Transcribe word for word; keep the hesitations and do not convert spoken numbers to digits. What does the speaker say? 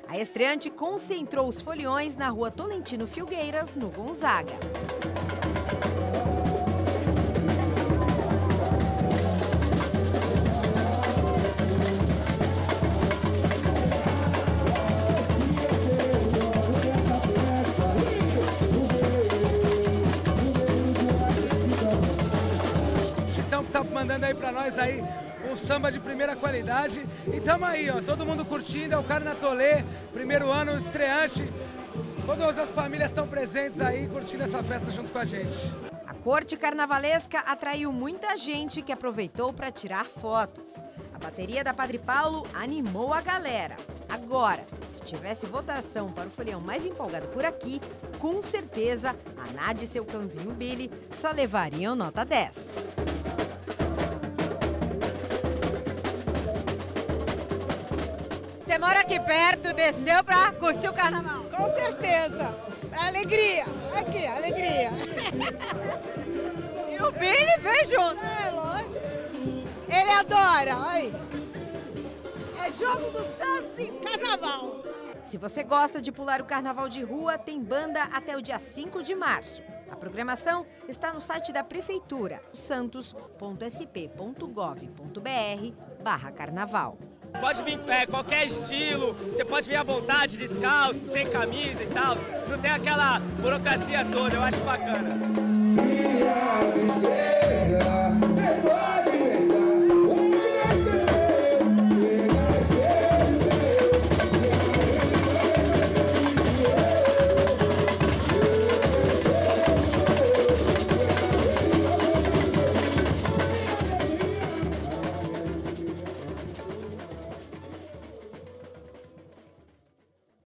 A estreante concentrou os foliões na rua Tolentino Filgueiras, no Gonzaga. Então, que tá mandando aí pra nós aí um samba de primeira qualidade. E tamo aí, ó, todo mundo curtindo, é o Carnatolê, primeiro ano, estreante. Todas as famílias estão presentes aí, curtindo essa festa junto com a gente. A corte carnavalesca atraiu muita gente que aproveitou para tirar fotos. A bateria da Padre Paulo animou a galera. Agora, se tivesse votação para o folião mais empolgado por aqui, com certeza a Nádia e seu cãozinho Billy só levariam nota dez. Você mora aqui perto, desceu pra curtir o carnaval? Com certeza. Alegria. Aqui, alegria. E o Billy veio junto. É, lógico. Ele adora, aí. É jogo do Santos e carnaval. Se você gosta de pular o carnaval de rua, tem banda até o dia cinco de março. A programação está no site da Prefeitura, santos ponto s p ponto gov ponto b r barra carnaval. Pode vir é, qualquer estilo, você pode vir à vontade, descalço, sem camisa e tal. Não tem aquela burocracia toda, eu acho bacana.